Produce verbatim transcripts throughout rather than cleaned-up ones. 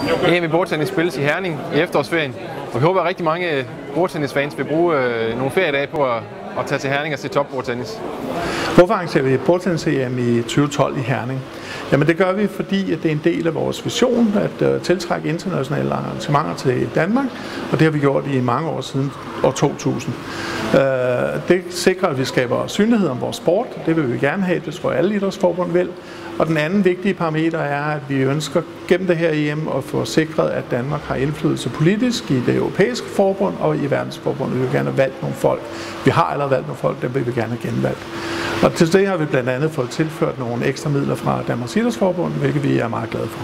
E M i bordtennis spilles i Herning i efterårsferien, og vi håber, at rigtig mange bordtennisfans vil bruge øh, nogle feriedage på at, at tage til Herning og se topbordtennis. Hvorfor arrangerer vi bordtennis-E M i tyve tolv i Herning? Jamen det gør vi, fordi at det er en del af vores vision at uh, tiltrække internationale arrangementer til Danmark, og det har vi gjort i mange år siden år to tusind. Uh, det sikrer, at vi skaber synlighed om vores sport. Det vil vi gerne have, det tror jeg alle idrætsforbund vil. Og den anden vigtige parameter er, at vi ønsker gennem det her E M at få sikret, at Danmark har indflydelse politisk i det europæiske forbund og i verdensforbundet. Vi vil gerne have valgt nogle folk. Vi har allerede valgt nogle folk, dem vil vi gerne have genvalgt. Og til det har vi blandt andet fået tilført nogle ekstra midler fra Danmarks Idrætsforbund, hvilket vi er meget glade for.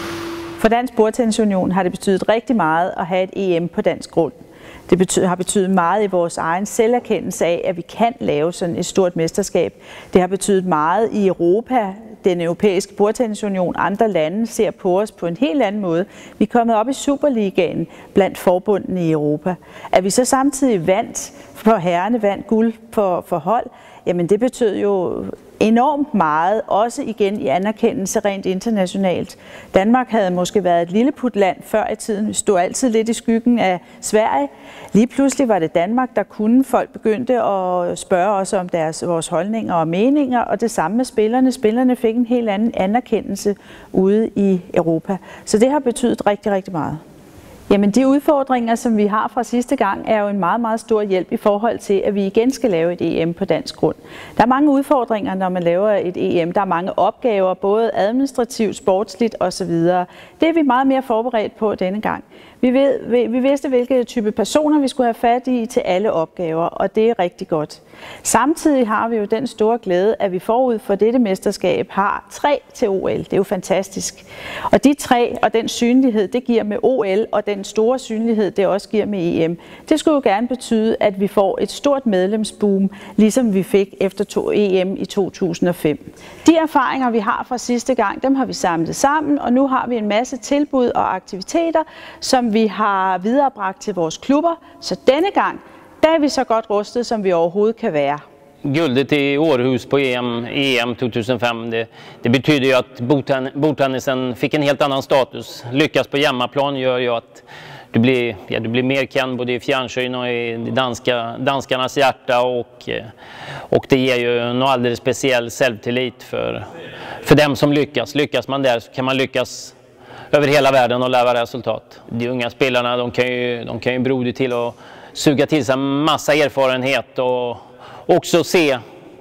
For Dansk Bordtennisunion har det betydet rigtig meget at have et E M på dansk grund. Det betyder, har betydet meget i vores egen selverkendelse af, at vi kan lave sådan et stort mesterskab. Det har betydet meget i Europa. Den europæiske bordtennisunion, andre lande ser på os på en helt anden måde. Vi er kommet op i Superligaen blandt forbundene i Europa. At vi så samtidig vandt for herrene, vandt guld for, for hold, jamen det betød jo enormt meget, også igen i anerkendelse rent internationalt. Danmark havde måske været et lilleputland før i tiden. Vi stod altid lidt i skyggen af Sverige. Lige pludselig var det Danmark, der kunne. Folk begyndte at spørge os om deres, vores holdninger og meninger, og det samme med spillerne. Spillerne fik en helt anden anerkendelse ude i Europa. Så det har betydet rigtig, rigtig meget. Jamen de udfordringer, som vi har fra sidste gang, er jo en meget, meget stor hjælp i forhold til, at vi igen skal lave et E M på dansk grund. Der er mange udfordringer, når man laver et E M. Der er mange opgaver, både administrativt, sportsligt osv. Det er vi meget mere forberedt på denne gang. Vi, ved, vi vidste, hvilke type personer vi skulle have fat i til alle opgaver, og det er rigtig godt. Samtidig har vi jo den store glæde, at vi forud for dette mesterskab har tre til O L. Det er jo fantastisk. Og de tre og den synlighed, det giver med O L, og den store synlighed, det også giver med E M, det skulle jo gerne betyde, at vi får et stort medlemsboom, ligesom vi fik efter E M i to tusind og fem. De erfaringer, vi har fra sidste gang, dem har vi samlet sammen, og nu har vi en masse tilbud og aktiviteter, som vi har viderebragt til vores klubber. Så denne gang, der er vi så godt rustet, som vi overhovedet kan være. Guldet i Århus på E M, E M to tusind og fem, det, det betyder ju att bordtennisen fick en helt annan status. Lyckas på hemmaplan gör ju att du blir, ja, du blir mer känd både i fjärrsyn och i danska, danskarnas hjärta, och, och det ger ju en alldeles speciell självtillit för, för dem som lyckas. Lyckas man där så kan man lyckas över hela världen och lära resultat. De unga spelarna, de kan ju, de kan ju broder till att suga till sig massa erfarenhet och också se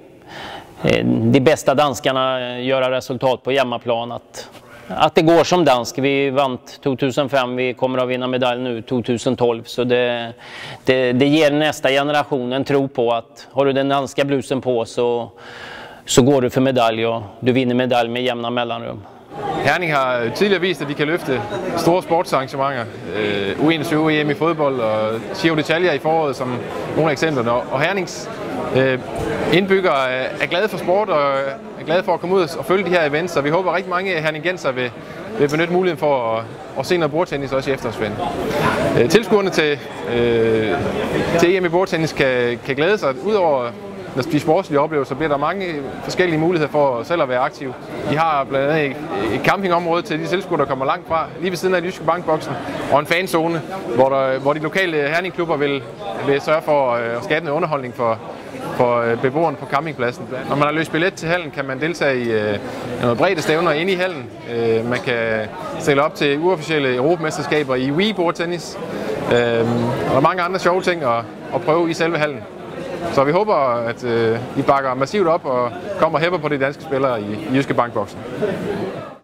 de bästa danskarna göra resultat på hemmaplan. Att, att det går som dansk. Vi vann to tusen og fem, vi kommer att vinna medalj nu to tusen og tolv. Så det, det, det ger nästa generation en tro på att har du den danska blusen på så, så går du för medalj, och du vinner medalj med jämna mellanrum. Herning har tidligere vist, at de kan løfte store sportsarrangementer. Øh, U enogtyve E M i fodbold og Giro d'Italia i foråret som nogle af eksemplerne. Og Hernings øh, indbyggere er glade for sport og er glade for at komme ud og følge de her events. Så vi håber, at rigtig mange herningenser vil, vil benytte muligheden for at, at se noget bordtennis også i efterårsferien. Øh, tilskuerne til, øh, til E M i bordtennis kan, kan glæde sig. Udover når de sportslige oplevelser, bliver der mange forskellige muligheder for selv at være aktiv. Vi har blandt andet et campingområde til de tilskuere, der kommer langt fra, lige ved siden af Jyske Bankboksen, og en fanzone, hvor, der, hvor de lokale herningklubber vil, vil sørge for at skabe en underholdning for, for beboerne på campingpladsen. Når man har løst billet til hallen, kan man deltage i noget bredde stævner inde i hallen. Man kan stille op til uofficielle europamesterskaber i Wii bordtennis, og der er mange andre sjove ting at, at prøve i selve hallen. Så vi håber, at øh, I bakker massivt op og kommer og hæpper på de danske spillere i, i Jyske Bankboksen.